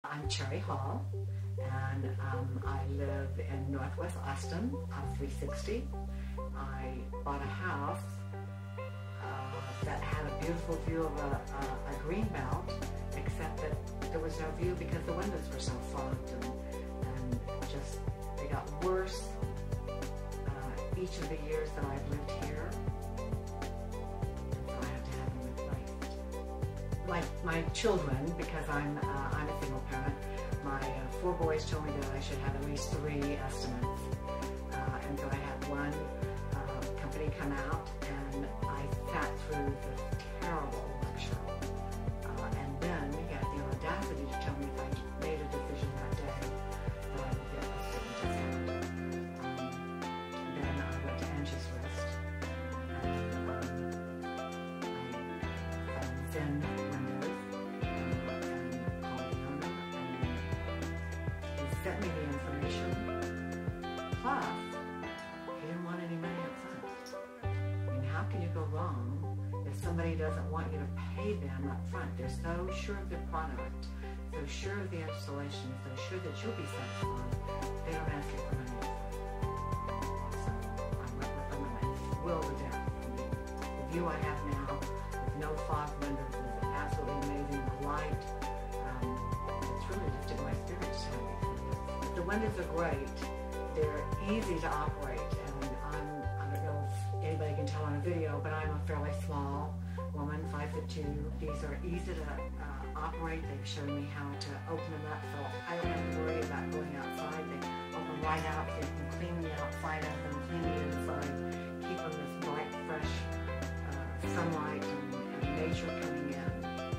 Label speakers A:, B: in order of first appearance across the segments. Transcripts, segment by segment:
A: I'm Cherry Hall, and I live in Northwest Austin on 360. I bought a house that had a beautiful view of a green belt, except that there was no view because the windows were so fogged and just they got worse each of the years that I've lived here. So I have to have them replaced. My children, because I'm a single parent, my 4 boys told me that I should have at least 3 estimates. And so I had one company come out, and I sat through the terrible lecture. And then he had the audacity to tell me if I made a decision that day that I would get a certain discount. Then I went to Angie's List, and I found Zen Windows, and called the owner, and he sent me the information. Plus, he didn't want any money up front. I mean, how can you go wrong if somebody doesn't want you to pay them up front? They're so sure of their product, so sure of the installation, so sure that you'll be satisfied. They don't ask you for money up front. So I went with them, and I thrilled to death. I mean, the view I have now with no fog windows is absolutely amazing. The light, it's really lifted my spirits to have these windows. The windows are great. They're easy to operate, and I don't know if anybody can tell on a video, but I'm a fairly small woman, 5'2". These are easy to operate. They've shown me how to open them up, so I don't have to worry about going outside. They open right out, so you can clean the outside of them, clean the inside, keep them this bright, fresh sunlight and nature coming in.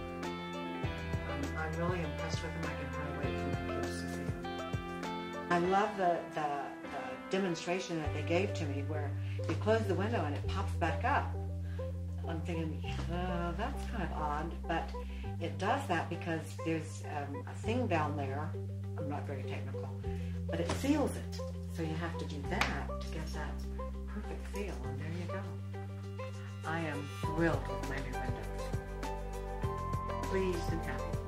A: I'm really impressed with them. I can hardly wait for my kids to see them. I love the demonstration that they gave to me where you close the window and it pops back up. I'm thinking, that's kind of odd, but it does that because there's a thing down there. I'm not very technical, but it seals it. So you have to do that to get that perfect seal, and there you go. I am thrilled with my new windows. Pleased and happy.